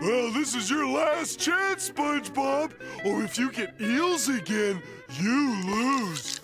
Well, this is your last chance, SpongeBob. Or if you get eels again, you lose.